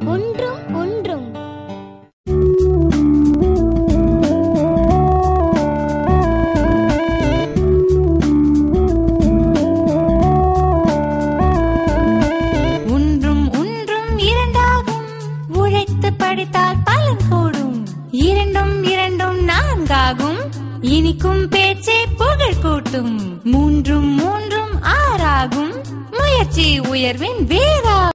ஒன்றும் ஒன்றும். ஒன்றும் ஒன்றும் இரண்டாகும். உழைத்து படித்தால் பலன் கூடும். இரண்டும் இரண்டும் நான்காகும். இனிக்கும் பேச்சே புகழ் கூட்டும். மூன்றும் மூன்றும் ஆறாகும். முயற்சி உயர்வின் வேறாகும்.